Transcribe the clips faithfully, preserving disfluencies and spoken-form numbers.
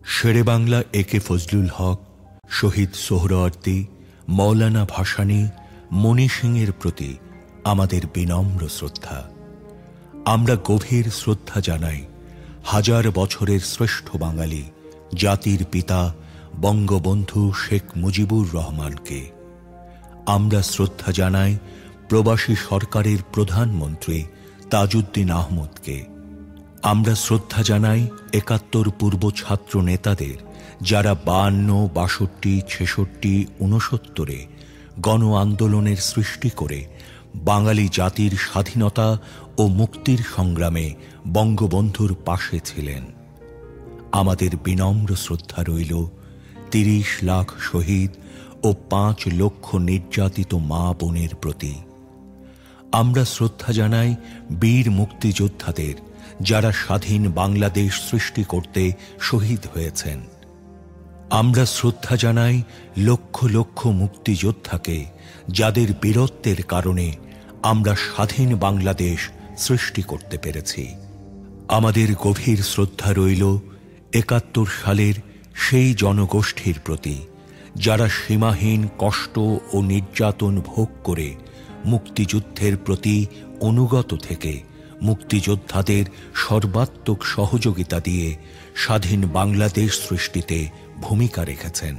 শেরে বাংলা এ কে ফজলুল হক, শহীদ সোহরাওয়ার্দী, মৌলানা ভাসানী, মণি সিংয়ের প্রতি আমাদের বিনম্র শ্রদ্ধা। আমরা গভীর শ্রদ্ধা জানাই হাজার বছরের শ্রেষ্ঠ বাঙালি জাতির পিতা বঙ্গবন্ধু শেখ মুজিবুর রহমানকে। আমরা শ্রদ্ধা জানাই প্রবাসী সরকারের প্রধানমন্ত্রী তাজউদ্দিন আহমদকে। আমরা শ্রদ্ধা জানাই একাত্তর পূর্ব ছাত্র নেতাদের, যারা বায়ান্ন, বাষট্টি, ছেষট্টি, ঊনসত্তরে গণ আন্দোলনের সৃষ্টি করে বাঙালি জাতির স্বাধীনতা ও মুক্তির সংগ্রামে বঙ্গবন্ধুর পাশে ছিলেন। আমাদের বিনম্র শ্রদ্ধা রইল তিরিশ লাখ শহীদ ও পাঁচ লক্ষ নির্যাতিত মা বোনের প্রতি। আমরা শ্রদ্ধা জানাই বীর মুক্তিযোদ্ধাদের, যারা স্বাধীন বাংলাদেশ সৃষ্টি করতে শহীদ হয়েছেন। আমরা শ্রদ্ধা জানাই লক্ষ লক্ষ মুক্তিযোদ্ধাকে, যাদের বীরত্বের কারণে আমরা স্বাধীন বাংলাদেশ সৃষ্টি করতে পেরেছি। আমাদের গভীর শ্রদ্ধা রইল একাত্তর সালের সেই জনগোষ্ঠীর প্রতি, যারা সীমাহীন কষ্ট ও নির্যাতন ভোগ করে মুক্তিযুদ্ধের প্রতি অনুগত থেকে মুক্তিযোদ্ধাদের সর্বাত্মক সহযোগিতা দিয়ে স্বাধীন বাংলাদেশ সৃষ্টিতে ভূমিকা রেখেছেন।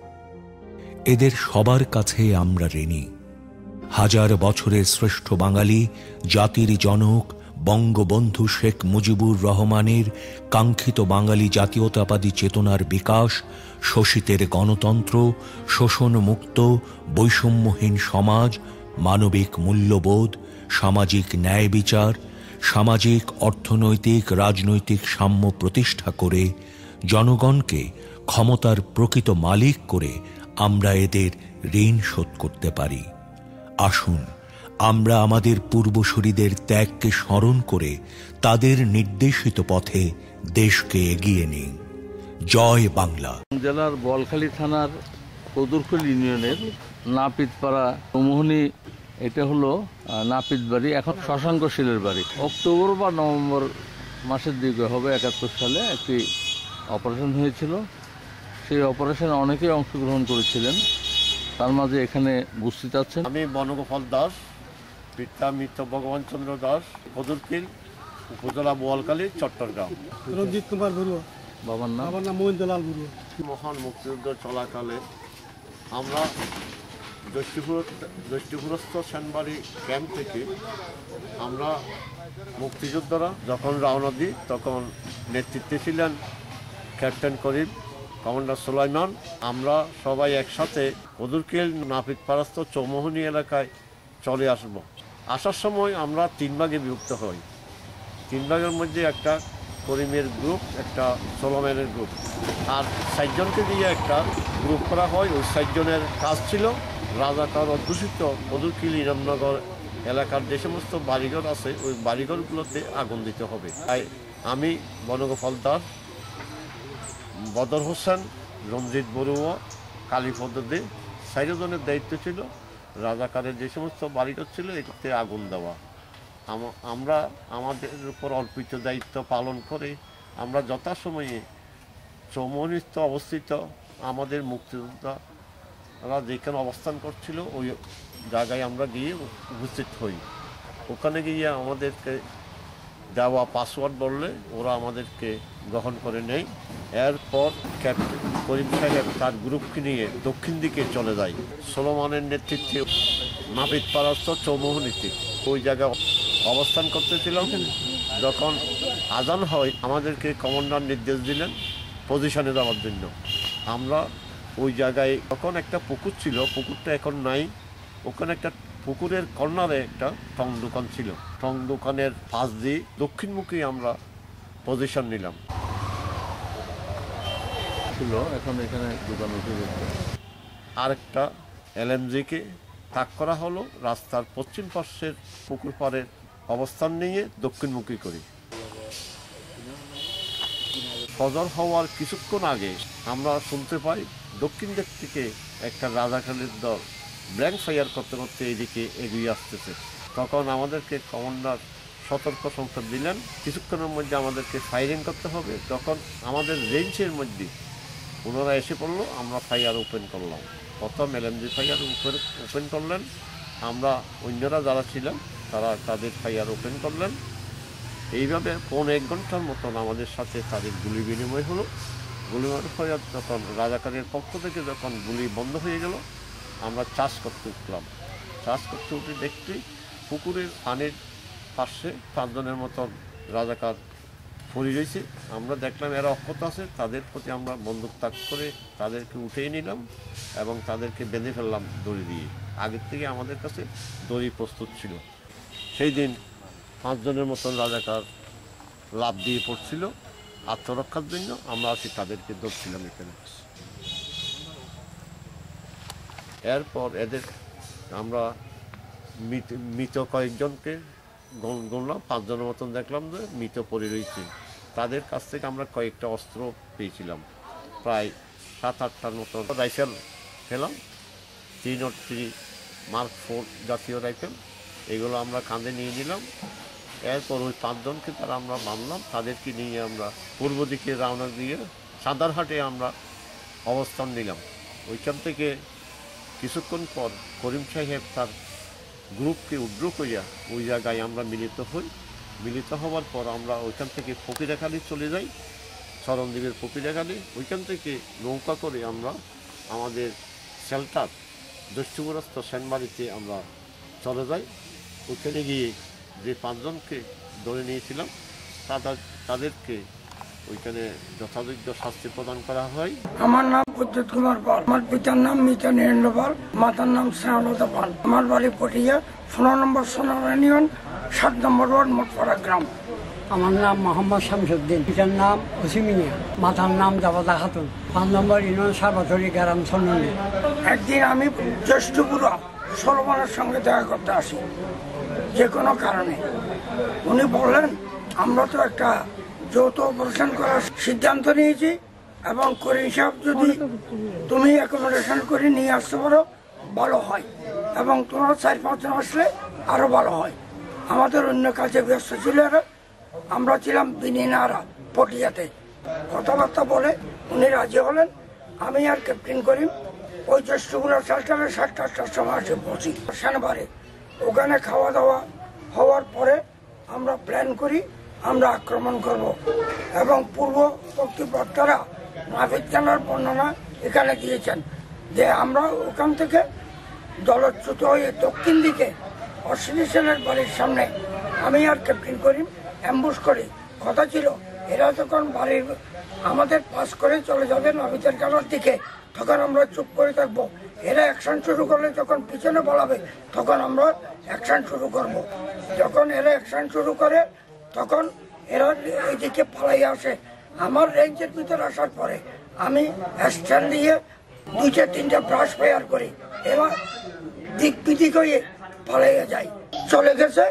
এদের সবার কাছে আমরা ঋণী। হাজার বছরের শ্রেষ্ঠ বাঙালি জাতির জনক বঙ্গবন্ধু শেখ মুজিবুর রহমানের কাঙ্ক্ষিত বাঙালি জাতীয়তাবাদী চেতনার বিকাশ, শোষিতের গণতন্ত্র, শোষণমুক্ত বৈষম্যহীন সমাজ, মানবিক মূল্যবোধ, সামাজিক ন্যায় বিচার, সামাজিক অর্থনৈতিক রাজনৈতিক সাম্য প্রতিষ্ঠা করে জনগণকে ক্ষমতার প্রকৃত মালিক করে আমরা এদের ঋণ শোধ করতে পারি। আসুন আমরা আমাদের পূর্বসূরীদের ত্যাগকে স্মরণ করে তাদের নির্দেশিত পথে দেশকে এগিয়ে নিই। জয় বাংলা। জেলার বোয়ালখালী থানার kodurkhil ইউনিয়নের নাপিতপাড়া-চৌমুহনি, এটা হলো নাপিত বাড়ি, এখন শশাঙ্ক শীলের বাড়ি। অক্টোবর বা নভেম্বর মাসের দিকে হবে একাত্তর সালে একটি অপারেশন হয়েছিল। সেই অপারেশনে অনেকেই অংশগ্রহণ করেছিলেন, তার মাঝে এখানে উপস্থিত আছেন। আমি বনগোপাল দাস, পিতা মৃত ভগবান চন্দ্র দাস, kodurkhil, উপজেলা বোয়ালখালী, চট্টগ্রাম। রঞ্জিত কুমার বড়ুয়া, বাবার নাম? বাবার নাম মহিন্দলাল বড়ুয়া। মহান মুক্তিযুদ্ধ চলাকালে আমরা দস্যুগ্রস্ত সেনবাড়ি ক্যাম্প থেকে আমরা মুক্তিযোদ্ধারা যখন রওনা দিই, তখন নেতৃত্বে ছিলেন ক্যাপ্টেন করিম, কমান্ডার সুলাইমান। আমরা সবাই একসাথে kodurkhil নাপিতপাড়াস্থ চৌমুহনি এলাকায় চলে আসব। আসার সময় আমরা তিন ভাগে বিভক্ত হই। তিন ভাগের মধ্যে একটা করিমের গ্রুপ, একটা সোলোম্যানের গ্রুপ, আর ষাটজনকে দিয়ে একটা গ্রুপ করা হয়। ওই ষাটজনের কাজ ছিল রাজাকার অধ্যুষিত kodurkhil ইরামনগর এলাকার যে সমস্ত বাড়িঘর আছে ওই বাড়িঘরগুলোতে আগুন দিতে হবে। তাই আমি বনগোপাল দাস, বদর হোসেন, রঞ্জিত বড়ুয়া, কালীপদ দে, চারজনের দায়িত্ব ছিল রাজাকারের যে সমস্ত বাড়িঘর ছিল এটাতে আগুন দেওয়া। আমরা আমাদের উপর অর্পিত দায়িত্ব পালন করে আমরা যথাসময়ে চৌমুহনিস্থ অবস্থিত আমাদের মুক্তিযোদ্ধারা যেখানে অবস্থান করছিল ওই জায়গায় আমরা গিয়ে উপস্থিত হই। ওখানে গিয়ে আমাদেরকে দেওয়া পাসওয়ার্ড বললে ওরা আমাদেরকে গ্রহণ করে নেয়। এরপর ক্যাপ্টেন করিম সাহেব তার গ্রুপকে নিয়ে দক্ষিণ দিকে চলে যায় সোলোমানের নেতৃত্বে নাপিতপাড়াস্থ চৌমুহনিতে। ওই জায়গায় অবস্থান করতেছিলাম। যখন আজান হয় আমাদেরকে কমান্ডার নির্দেশ দিলেন পজিশনে যাওয়ার জন্য। আমরা ওই জায়গায় তখন একটা পুকুর ছিল, পুকুরটা এখন নাই। ওখানে একটা পুকুরের কর্নারে একটা টং দোকান ছিল। টং দোকানের পাশ দিয়ে দক্ষিণমুখী আমরা পজিশন নিলাম। ছিল এখন এখানে দোকান উঠে গেছে। আরেকটা এলএমজিকে তাক করা হলো রাস্তার পশ্চিম পাশের পুকুর পাড়ের অবস্থান নিয়ে দক্ষিণমুখী করি। ফজর হওয়ার কিছুক্ষণ আগে আমরা শুনতে পাই দক্ষিণ দিক থেকে একটা রাজাকারের দল ব্ল্যাঙ্ক ফায়ার করতে করতে এদিকে এগিয়ে আসতেছে। তখন আমাদেরকে কমান্ডার সতর্ক সংকেত দিলেন কিছুক্ষণের মধ্যে আমাদেরকে ফায়ারিং করতে হবে। তখন আমাদের রেঞ্জের মধ্যে ওনারা এসে পড়লো, আমরা ফায়ার ওপেন করলাম। প্রথম এলএমজি ফায়ার ওপেন ওপেন করলেন, আমরা অন্যরা যারা ছিলেন তারা তাদের ফায়ার ওপেন করলেন। এইভাবে পৌনে এক ঘন্টার মতন আমাদের সাথে তাদের গুলি বিনিময় হলো। গুলি হয়ে যখন রাজাকারের পক্ষ থেকে যখন গুলি বন্ধ হয়ে গেল, আমরা চাষ করতে উঠলাম। চাষ করতে উঠে দেখতে পুকুরের পানির পাশে পাঁচজনের মতন রাজাকার পড়ে রয়েছে। আমরা দেখলাম এরা অক্ষত আছে, তাদের প্রতি আমরা বন্দুক তাক করে তাদেরকে উঠেই নিলাম এবং তাদেরকে বেঁধে ফেললাম দড়ি দিয়ে। আগের থেকে আমাদের কাছে দড়ি প্রস্তুত ছিল। সেই দিন পাঁচজনের মতন রাজাকার লাফ দিয়ে পড়ছিল আত্মরক্ষার জন্য। আমরা আসি তাদেরকে ধরছিলাম এখানে। এরপর এদের আমরা মৃত মৃত কয়েকজনকে গণলাম, পাঁচজনের মতন দেখলাম যে মৃত পড়ে রয়েছে। তাদের কাছ থেকে আমরা কয়েকটা অস্ত্র পেয়েছিলাম, প্রায় সাত আটটার মতন রাইফেল পেলাম, three nought three mark four জাতীয় রাইফেল। এগুলো আমরা কাঁধে নিয়ে নিলাম। এরপর ওই পাঁচজনকে তারা আমরা বাঁধলাম, তাদেরকে নিয়ে আমরা পূর্ব দিকে রওনা দিয়ে সাদারহাটে আমরা অবস্থান নিলাম। ওইখান থেকে কিছুক্ষণ পর করিম সাহেব তার গ্রুপকে উদ্র করিয়া ওই জায়গায় আমরা মিলিত হই। মিলিত হওয়ার পর আমরা ওইখান থেকে ফকিরাখালি চলে যাই, চরণদ্বীপের ফকিরাখালি। ওইখান থেকে নৌকা করে আমরা আমাদের শেল্টার দস্যুগ্রস্ত সেনবাড়িতে আমরা চলে যাই। ওইখানে গিয়ে যে পাঁচজনকে ধরে নিয়েছিলাম তাদের তাদেরকে ওইখানে যথাযোগ্য শাস্তি প্রদান করা হয়। আমার নাম উজ্জ্বল কুমার পাল, আমার পিতার নাম মিতা নীরেন্দ্র পাল, মাতার নাম শ্যামলতা পাল। আমার বাড়ি পটিয়া, পনেরো নম্বর সোনার ইউনিয়ন, সাত নম্বর ওয়ার্ড, মোটপাড়া গ্রাম। আমার নাম মোহাম্মদ শামসুদ্দিন, পিতার নাম ওসিমিয়া, মাতার নাম জাবাদা খাতুন, পাঁচ নম্বর ইউনিয়ন সারবাথরি গ্রাম সন্ন্যাসী। একদিন আমি জ্যেষ্ঠ বুড়া সলমানের সঙ্গে দেখা করতে আসি যে কোনো কারণে। উনি বললেন আমরা তো একটা যৌথ অপারেশন করার সিদ্ধান্ত নিয়েছি এবং করিম সাহেব যদি তুমি অ্যাকোমোডেশন করে নিয়ে আসতে পারো ভালো হয়, এবং তোমরা চার পাঁচজন আসলে আরো ভালো হয়। আমাদের অন্য কাজে ব্যস্ত ছিল, আমরা ছিলাম বিনিনারা পটিয়াতে। কথাবার্তা বলে উনি রাজি হলেন। আমি আর ক্যাপ্টেন করিম ওই জ্যেষ্ঠগুলো শেল্টারে সাতটা আটটার সময় এসে পৌঁছি সেনবারে। ওখানে খাওয়া দাওয়া হওয়ার পরে আমরা প্ল্যান করি আমরা আক্রমণ করব, এবং পূর্ব কর্তৃপক্ষরা নাপিত থানার বর্ণনা এখানে দিয়েছেন যে আমরা ওখান থেকে দলচ্যুত হয়ে দক্ষিণ দিকে অশ্বিনী সেনের বাড়ির সামনে আমি আর ক্যাপ্টেন করিম অ্যাম্বুশ করি। কথা ছিল এরা যখন বাড়ির আমাদের পাস করে চলে যাবে নাপিতের খেলার দিকে, তখন আমরা চুপ করে থাকবো। এরা অ্যাকশন শুরু করলে যখন পিছনে বলাবে তখন আমরা অ্যাকশন শুরু করব। যখন এরা অ্যাকশন শুরু করে তখন এরা এইদিকে পালাই আসে। আমার রেঞ্জের ভিতরে আসার পরে আমি স্ট্যান্ড দিয়ে দুইটা তিনটা ব্রাশ ফায়ার করি, এবার দিক বিদিক হয়ে পালাইয়া যাই। চলে গেছে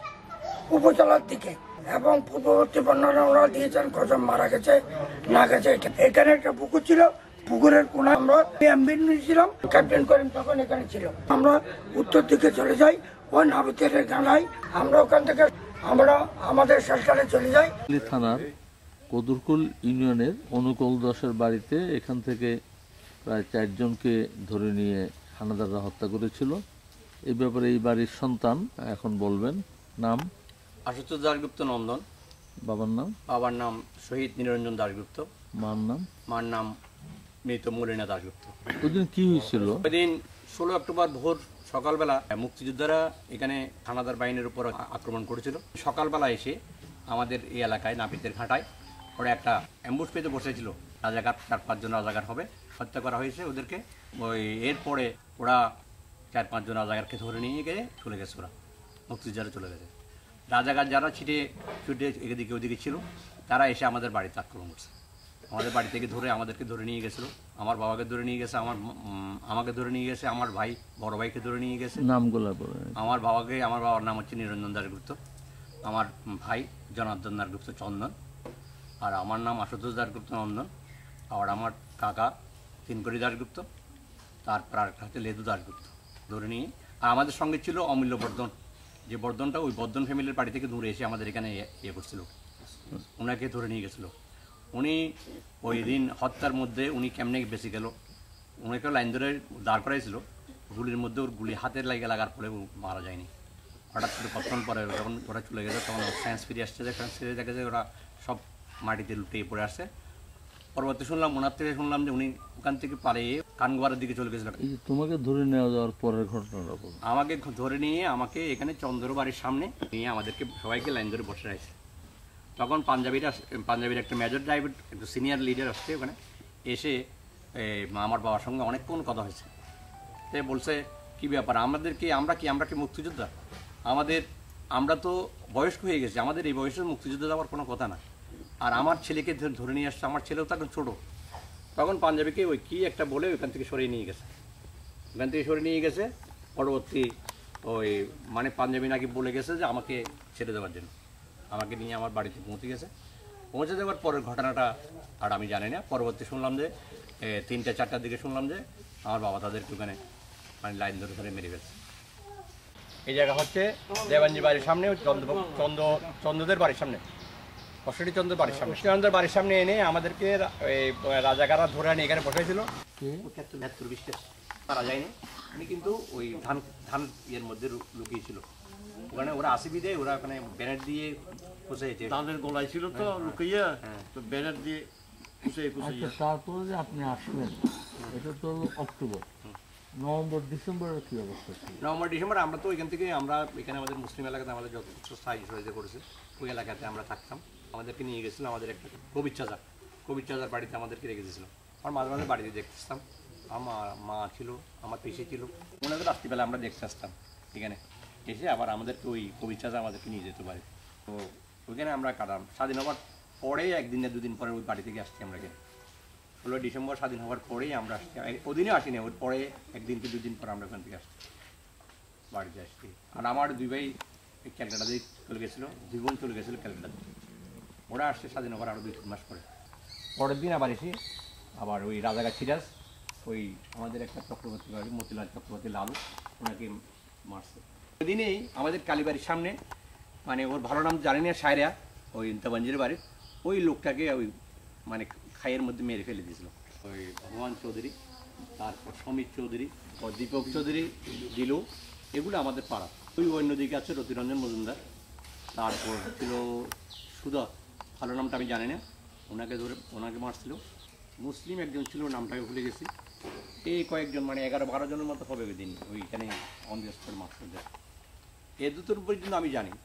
উপজেলার দিকে, এবং পূর্ববর্তী বর্ণনা ওরা দিয়েছেন কজন মারা গেছে না গেছে। এখানে একটা পুকুর ছিল, পুকুরের কোনায় আমরা অ্যাম্বুলেন্স ছিলাম, ক্যাপ্টেন করিম তখন এখানে ছিল। আমরা উত্তর দিকে চলে যাই ওই নাবিতের গানায়, আমরা ওখান থেকে আমরা আমাদের শেল্টারে চলে যাই। থানার kodurkhil ইউনিয়নের অনুকূল দাসের বাড়িতে এখান থেকে প্রায় চারজনকে ধরে নিয়ে হানাদাররা হত্যা করেছিল। এই ব্যাপারে এই বাড়ির সন্তান এখন বলবেন। নাম? আশুতোষ দাশগুপ্ত নন্দন। বাবার নাম? বাবার নাম শহীদ নিরঞ্জন দাশগুপ্ত। মার নাম? মার নাম মৃত মলিনা দাশগুপ্ত। ওইদিন কি হয়েছিল? ওইদিন ষোলো অক্টোবর ভোর সকালবেলা মুক্তিযোদ্ধারা এখানে হানাদার বাহিনীর উপর আক্রমণ করেছিল। সকালবেলা এসে আমাদের এই এলাকায় নাপিতের ঘাটায় ওরা একটা অ্যাম্বুশ পেতে বসেছিল, রাজাঘাট চার পাঁচজন রাজাঘাট হবে, হত্যা করা হয়েছে ওদেরকে। ওই এরপরে ওরা চার পাঁচজন রাজাঘাটকে ধরে নিয়ে গিয়ে চলে গেছে, ওরা মুক্তিযোদ্ধারা চলে গেছে। রাজাঘাট যারা ছিটে ছুটে এদিকে ওদিকে ছিল তারা এসে আমাদের বাড়িতে আক্রমণ করছে। আমাদের বাড়ি থেকে ধরে আমাদেরকে ধরে নিয়ে গেছিলো, আমার বাবাকে ধরে নিয়ে গেছে, আমার আমাকে ধরে নিয়ে গেছে, আমার ভাই বড় ভাইকে ধরে নিয়ে গেছে। নামগুলো? আমার বাবাকে আমার বাবার নাম হচ্ছে নিরঞ্জন দাশগুপ্ত, আমার ভাই জনার্দন দাশগুপ্ত চন্দন, আর আমার নাম আশুতোষ দাশগুপ্ত নন্দন, আর আমার কাকা তিনকড়ি দাশগুপ্ত, তারপর আরেকটা হচ্ছে লেদু দাশগুপ্ত ধরে নিয়ে। আর আমাদের সঙ্গে ছিল অমূল্যবর্ধন যে বর্ধনটা ওই বর্ধন ফ্যামিলির বাড়ি থেকে দূরে এসে আমাদের এখানে ইয়ে করছিল, ওনাকে ধরে নিয়ে গেছিলো। উনি ওই দিন হত্যার মধ্যে উনি কেমনে বেঁচে গেল, ওনাকে লাইন ধরে দাঁড় করাইছিল, গুলির মধ্যে ওর গুলি হাতের লাগে লাগার পরে মারা যায়নি। হঠাৎ করে কতক্ষণ পরে যখন ওরা চলে গেছে তখন সায়েন্স ফিরে আসছে, যে সায়েন্স ফিরে দেখে যে ওরা সব মাটিতে লুটিয়ে পড়ে আসছে। পরবর্তী শুনলাম ওনার থেকে শুনলাম যে উনি ওখান থেকে পালিয়ে কানগোয়ারের দিকে চলে গেছিল। তোমাকে ধরে নেওয়া যাওয়ার পরের ঘটনাটা আমাকে ধরে নিয়ে আমাকে এখানে চন্দ্র বাড়ির সামনে নিয়ে আমাদেরকে সবাইকে লাইন ধরে বসে রাখছে। তখন পাঞ্জাবিরা পাঞ্জাবির একটা মেজর ড্রাইভার একটা সিনিয়র লিডার আসছে ওখানে, এসে আমার বাবার সঙ্গে অনেকক্ষণ কথা হয়েছে। সে বলছে কী ব্যাপার, আমাদেরকে আমরা কি আমরা কি মুক্তিযোদ্ধা, আমাদের আমরা তো বয়স্ক হয়ে গেছি, আমাদের এই বয়সে মুক্তিযুদ্ধ যাওয়ার কোনো কথা না। আর আমার ছেলেকে ধরে নিয়ে আসছে, আমার ছেলেও তো এখন ছোটো। তখন পাঞ্জাবিকে ওই কী একটা বলে ওইখান থেকে সরিয়ে নিয়ে গেছে, ওখান থেকে সরিয়ে নিয়ে গেছে। পরবর্তী ওই মানে পাঞ্জাবি নাকি বলে গেছে যে আমাকে ছেড়ে দেওয়ার জন্য, আমাকে নিয়ে আমার বাড়িতে পৌঁছে গেছে। পৌঁছে দেওয়ার পরের ঘটনাটা আর আমি জানি না। পরবর্তী শুনলাম যে তিনটে চারটার দিকে শুনলাম যে আমার বাবা তাদেরকে ওখানে মানে লাইন ধরে ধরে মেরে গেছে। এই জায়গা হচ্ছে দেবাঞ্জি বাড়ির সামনে, চন্দ্র চন্দ্র চন্দ্রদের বাড়ির সামনে, কষ্টটি চন্দ্রের বাড়ির সামনে, চন্দ্রের বাড়ির সামনে এনে আমাদেরকে রাজাকাররা ধরে আনি এখানে বসেছিল। ভেতর বিশ্বাস পারা যায়নি, উনি কিন্তু ওই ধান ধান ইয়ের মধ্যে লুকিয়েছিল। ওখানে ওরা আসিবি দেয়, ওরা ওখানে ব্যানার দিয়ে পুষেছে, ধানের গোলায় ছিল তো লুকিয়ে, তো ব্যানার দিয়ে পুষে পুষে। তারপরে যে আপনি আসলেন, এটা তো অক্টোবর, নভেম্বর ডিসেম্বরের কী অবস্থা ছিল? নভেম্বর ডিসেম্বর আমরা তো ওইখান থেকে আমরা এখানে আমাদের মুসলিম এলাকাতে আমাদের যত সাহায্য সহযোগিতা করেছে ওই এলাকাতে আমরা থাকতাম। আমাদেরকে নিয়ে গেছিলো আমাদের একটা কবির চাচা, কবির চাচার বাড়িতে আমাদেরকে রেখে দিয়েছিলো। আমার মাঝে মাঝে বাড়িতে দেখতে আসতাম, আমার মা ছিল, আমার পিসি ছিল, ওনাদের রাত্রিবেলা আমরা দেখতে আসতাম এখানে এসে, আবার আমাদেরকে ওই কবির চাচা আমাদেরকে নিয়ে যেতে পারে। তো ওইখানে আমরা কাটাম। স্বাধীন হওয়ার পরে একদিন না দুদিন পরে ওই বাড়ি থেকে আসছি আমরা এখানে। ষোলোই ডিসেম্বর স্বাধীন হওয়ার পরেই আমরা আসছি, ওদিনও আসিনি, ওর পরে একদিন কি দুদিন পর আমরা ওখান থেকে আসছি, বাড়িতে আসছি। আর আমার দুই ভাই ক্যালকাটাতেই চলে গেছিলো, দুই বোন চলে গেছিলো ক্যালকাটাতে, ওরা আসছে স্বাধীন হওয়ার আরও দুই তিন মাস পরে। পরের দিন আবার এসে আবার ওই রাজাঘাট সিরাজ ওই আমাদের একটা চক্রবর্তী বাড়ি মতিলাল চক্রবর্তী লালু, ওনাকে মারছে। ওই দিনেই আমাদের কালীবাড়ির সামনে, মানে ওর ভালো নাম জানি না, সায়রা, ওই দেবাঞ্জির বাড়ির ওই লোকটাকে ওই মানে খাইয়ের মধ্যে মেরে ফেলে দিয়েছিল। ওই ভগবান চৌধুরী, তারপর সমীর চৌধুরী, ও দীপক চৌধুরী, দিলু, এগুলো আমাদের পাড়া। ওই অন্যদিকে আছে রতিরঞ্জন মজুমদার, তারপর ছিল সুধা, ভালো নামটা আমি জানি না, ওনাকে ধরে ওনাকে মারছিল। মুসলিম একজন ছিল, নামটাকে ভুলে গেছি। এই কয়েকজন মানে এগারো বারো জনের মতো হবে ওই দিন ওইখানে অন দি স্পট মারছিল। এ দুটোর পর্যন্ত আমি জানি।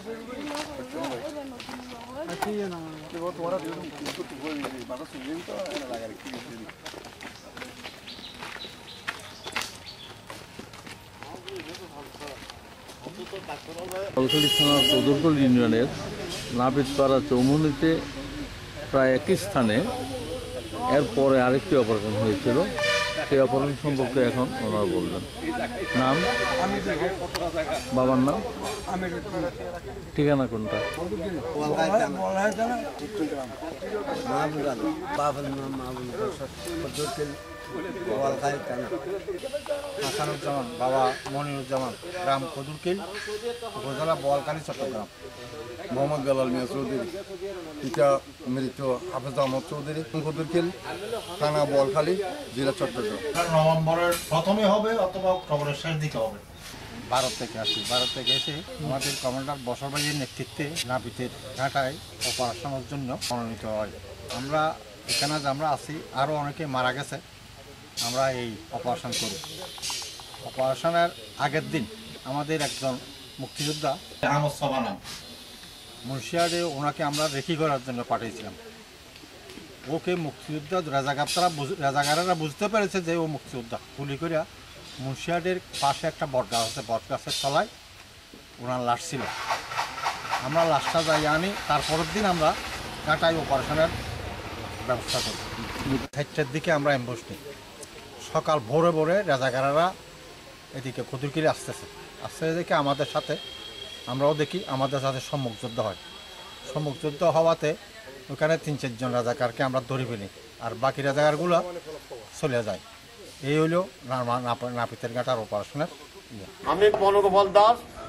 বোয়ালখালী থানার kodurkhil ইউনিয়নের নাপিতপাড়া-চৌমুহনিতে প্রায় একই স্থানে এরপরে আরেকটি অপারেশন হয়েছিল। সেই অপারেশন সম্পর্কে এখন ওনারা বলবেন। নাম, বাবার নাম, ঠিকানা কোনটা? হাসানুজ্জামান, বাবা মনিরুজ্জামান, গ্রাম kodurkhil, উপজেলা বোয়ালখালী, চট্টগ্রাম। মোহাম্মদ বেলাল মিয়া চৌধুরী, পিতা মৃত হাফেজ আহমদ চৌধুরী, kodurkhil, থানা বোয়ালখালী, জেলা চট্টগ্রাম। নভেম্বরের প্রথমে হবে অথবা অক্টোবরের শেষ দিকে হবে। ভারত থেকে আসি, ভারত থেকে এসে আমাদের কমান্ডার বসর ভাইয়ের নেতৃত্বে নাপিতের ঘাটায় অপারেশনের জন্য মনোনীত হয়। আমরা এখানে যে আমরা আছি, আরও অনেকে মারা গেছে, আমরা এই অপারেশন করি। অপারেশনের আগের দিন আমাদের একজন মুক্তিযোদ্ধা মুন্সিয়ারে, ওনাকে আমরা রেখি করার জন্য পাঠিয়েছিলাম। ওকে মুক্তিযোদ্ধা রাজাকাররা রাজাকারেরা বুঝতে পেরেছে যে ও মুক্তিযোদ্ধা, গুলি করে মুন্সিয়ারের পাশে একটা বট গাছ আছে, বট গাছের তলায় ওনার লাশ ছিল। আমরা লাশটা যাই আনি, তারপরের দিন আমরা কাটাই অপারেশনের ব্যবস্থা করি। চারটার দিকে আমরা অ্যাম্বুশ নিই। সকাল ভোরে ভোরে রাজাকারেরা এদিকে kodurkhil আসতেছে, আসতে দেখে আমাদের সাথে আমরাও দেখি, আমাদের সাথে সম্মুখ যুদ্ধ হয়। সম্মুখ যুদ্ধ হওয়াতে ওখানে তিন চারজন রাজাকারকে আমরা ধরে ফেলি, আর বাকি রাজাকারগুলো চলে যায়। এই হলো নাপিতের ঘাটার অপারেশনের। আমি বনগোপাল দাস,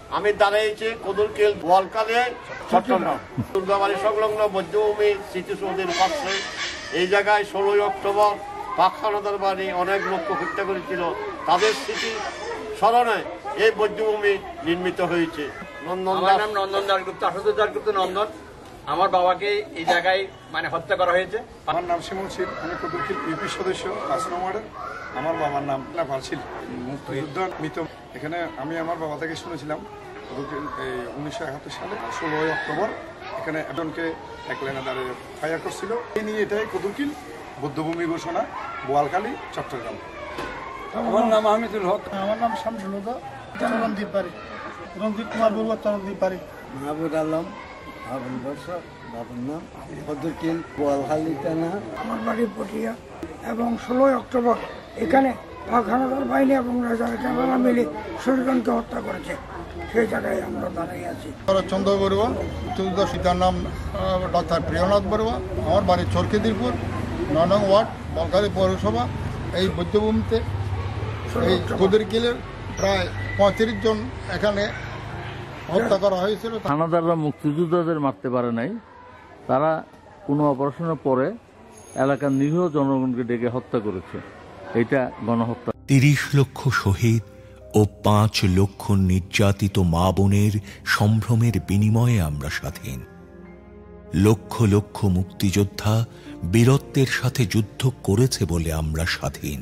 আমি দাঁড়িয়েছি kodurkhil বোয়ালখালী চট্টগ্রাম দুর্গাবাড়ি সংলগ্ন বৌদ্ধভূমি স্মৃতিসৌধের পাশে। এই জায়গায় ষোলোই অক্টোবর পাক খানাদার বাড়ি অনেক লোককে হত্যা করেছিল, তাদের স্মৃতি স্মরণে এই বৌদ্ধভূমি নির্মিত হয়েছে। নন্দন আমার নাম নন্দন দাশগুপ্ত, আশুতোষ দাশগুপ্ত নন্দন। আমার বাবাকে এই জায়গায় মানে হত্যা করা হয়েছে। আমার নাম শিমুল শীল, আমি kodurkhil ইউপি সদস্য আশ্রম ওয়ার্ডের। আমার বাবার নাম পারছিল মুক্তিযুদ্ধ মৃত। এখানে আমি আমার বাবা থেকে শুনেছিলাম উনিশশো একাত্তর সালে ষোলোই অক্টোবর এখানে একজনকে এক লাইনে দাঁড়িয়ে ফায়ার করছিল। এই নিয়ে এটাই kodurkhil বৌদ্ধভূমি ঘোষণা, বোয়ালখালী চট্টগ্রাম। আমার নাম আহমেদুল হক। আমার নাম শামসুল হুদা, রঞ্জিত পারি, রঞ্জিত কুমার বড়ুয়া, রঞ্জিত পারি, মাহবুব আলম, বাবুল বর্ষা, বাবুর নাম kodurkhil বোয়ালখালী থানা। আমার বাড়ি পটিয়া এবং ষোলোই অক্টোবর এখানে পাক হানাদার বাহিনী এবং রাজারা মিলে ষড়যন্ত্রকে হত্যা করেছে, সেই জায়গায় আমরা দাঁড়িয়ে আছি। চন্দ্র বড়ুয়া, পিতার নাম ডক্টর প্রিয়নাথ বড়ুয়া। আমার বাড়ি চরকিদিরপুর, নয় নং ওয়ার্ড, বোয়ালখালী পৌরসভা। এই বৌদ্ধভূমিতে এই kodurkhilের প্রায় পঁয়ত্রিশ জন এখানে হত্যা করা হয়েছিল। হানাদাররা মুক্তিযোদ্ধাদের মারতে পারে নাই, তারা কোনো অপারেশনের পরে এলাকার নিরীহ জনগণকে ডেকে হত্যা করেছে। এটা গণহত্যা। তিরিশ লক্ষ শহীদ ও পাঁচ লক্ষ নির্যাতিত মা বোনের সম্ভ্রমের বিনিময়ে আমরা স্বাধীন। লক্ষ লক্ষ মুক্তিযোদ্ধা বীরত্বের সাথে যুদ্ধ করেছে বলে আমরা স্বাধীন।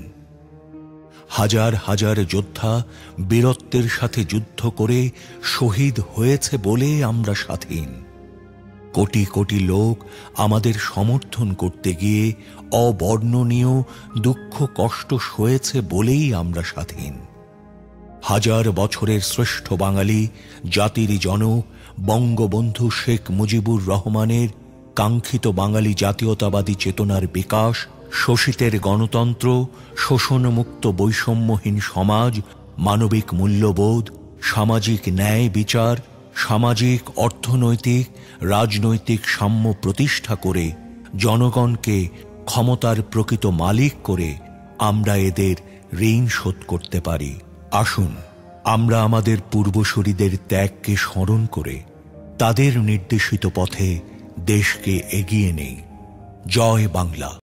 হাজার হাজার যোদ্ধা বীরত্বের সাথে যুদ্ধ করে শহীদ হয়েছে বলে আমরা স্বাধীন। কোটি কোটি লোক আমাদের সমর্থন করতে গিয়ে অবর্ণনীয় দুঃখ কষ্ট সয়েছে বলেই আমরা স্বাধীন। হাজার বছরের শ্রেষ্ঠ বাঙালি জাতির জনক বঙ্গবন্ধু শেখ মুজিবুর রহমানের কাঙ্ক্ষিত বাঙালি জাতীয়তাবাদী চেতনার বিকাশ, শোষিতের গণতন্ত্র, শোষণমুক্ত বৈষম্যহীন সমাজ, মানবিক মূল্যবোধ, সামাজিক ন্যায় বিচার, সামাজিক অর্থনৈতিক রাজনৈতিক সাম্য প্রতিষ্ঠা করে জনগণকে ক্ষমতার প্রকৃত মালিক করে আমরা এদের ঋণ শোধ করতে পারি। আসুন আমরা আমাদের পূর্বসূরীদের ত্যাগকে স্মরণ করে তাদের নির্দেশিত পথে দেশকে এগিয়ে নেই। জয় বাংলা।